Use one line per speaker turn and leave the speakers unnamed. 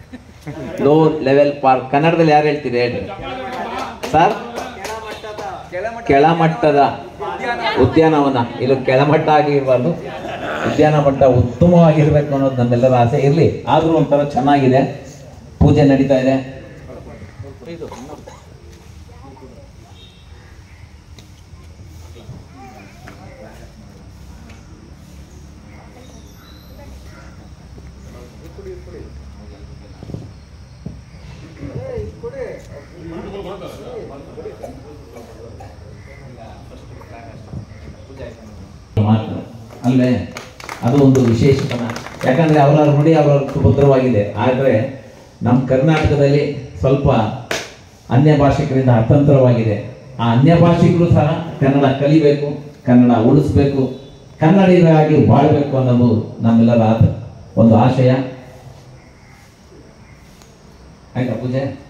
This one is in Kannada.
ಲೋ ಲೆವೆಲ್ ಪಾರ್ಕ್ ಕನ್ನಡದಲ್ಲಿ ಯಾರು ಹೇಳ್ತೀರಿ ಹೇಳಿ ಸರ್? ಕೆಳಮಟ್ಟದ ಉದ್ಯಾನವನ. ಇಲ್ಲಿ ಕೆಳಮಟ್ಟ ಆಗಿರಬಾರ್ದು, ಉದ್ಯಾನ ಮಟ್ಟ ಉತ್ತಮವಾಗಿರ್ಬೇಕು ಅನ್ನೋದು ನಮ್ಮೆಲ್ಲರ ಆಸೆ. ಇರಲಿ, ಆದರೂ ಒಂಥರ ಚೆನ್ನಾಗಿದೆ. ಪೂಜೆ ನಡೀತಾ ಇದೆ. ಅಲ್ಲೇ ಅದು ಒಂದು ವಿಶೇಷತನ. ಯಾಕಂದ್ರೆ ಅವರ ನುಡಿ ಅವರ ಸುಭದ್ರವಾಗಿದೆ. ಆದರೆ ನಮ್ಮ ಕರ್ನಾಟಕದಲ್ಲಿ ಸ್ವಲ್ಪ ಅನ್ಯ ಭಾಷಿಕರಿಂದ ಅತಂತ್ರವಾಗಿದೆ. ಆ ಅನ್ಯ ಭಾಷಿಕರು ಸಹ ಕನ್ನಡ ಕಲಿಬೇಕು, ಕನ್ನಡ ಉಳಿಸ್ಬೇಕು, ಕನ್ನಡಿಗರಾಗಿ ಬಾಳಬೇಕು ಅನ್ನೋದು ನಮ್ಮೆಲ್ಲರ ಒಂದು ಆಶಯ. ಆಯ್ತಾ ಪೂಜೆ?